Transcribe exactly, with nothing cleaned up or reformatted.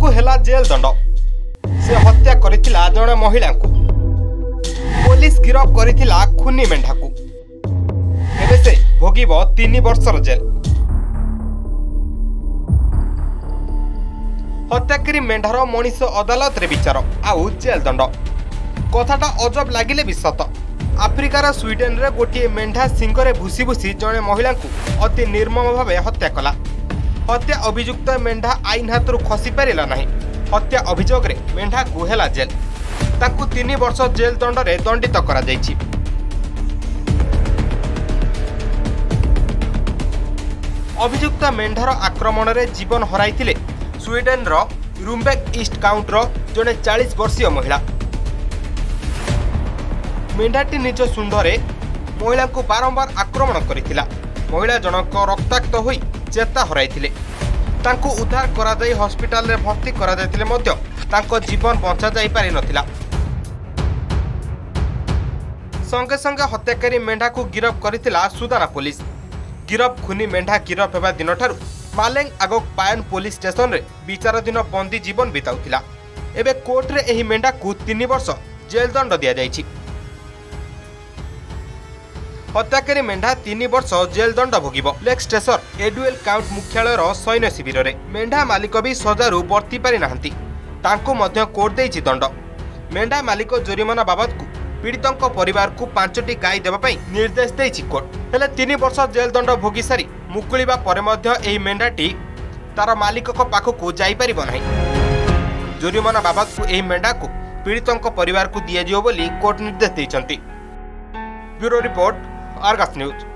को हेला जेल दंड। से हत्या करिथिला जणे महिला को। पुलिस गिरफ करिथिला खुनी मेंढा को। एबे से भोगिबो तीन वर्षर जेल। हत्याकारी मेंढार मनीष अदालत रे विचार आउ जेल दंड। कथाटा अजब लागिले भी सत। आफ्रिकार स्वीडेन रे गोटे मेंढा सिंगरे भूसी भूसी जणे महिला को अति निर्मम भावे हत्या कला। हत्या अभियुक्त मेंढा आईन हाथरू खसी पारिला नहीं। हत्या अभियोग रे मेंढा को हेला जेल। ताकू तीन वर्ष जेल दंड रे दंडित करा जायछि। अभियुक्त मेंढार आक्रमण रे जीवन हराइथिले स्वीडेन रो रुम्बेक ईस्ट काउंटर जणे चालीस वर्षीय महिला। मेंढाटी निज सुंडरे महिला को बारंबार आक्रमण करिथिला। महिला जनक रक्ताक्त होई चेता हराइथिले। तांको उद्धार करा जाई हॉस्पिटल रे भर्ती करा जायतिले मध्य तांको जीवन बंचा जाई पारि नथिला। संगे संगे हत्याकारी मेंढा को गिरफ करिथिला सुदाना पुलिस। गिरफ खुनी मेंढा गिरफ हेबा दिन ठारू मालेंग आगोक पायन पुलिस स्टेशन रे विचाराधीन बंदी जीवन बिताउथिला। एबे कोर्ट रे एही मेंढा को तीन वर्ष जेल दंड दिया जायछि। हत्याकारी मेंढा तीन वर्ष जेल दंड भोगिब। लेक स्टेशन एडुएल काउंट मुख्यालय सैन्य शिविर रे मेंढा मालिक भी सजारू बर्ती पारि नाहंती। तांको मध्य कोर्ट देइछि दंड। मेंढा मालिक जोरिमाना बाबद को पीड़ितों परिवार को पांचटी गाई देवा निर्देश देइछि कोर्ट। हेले तीन वर्ष जेल दंड भोगी सारी मुकुलिबा परे मध्य एही मेंढाटी तार मालिक को पाखकू जाई परिबो नाही। जोरिमाना बाबद को एही मेंढा को पीड़ितों परिवार को दिया जियो बोली कोर्ट निर्देश देइछंती। Bureau report Argus news.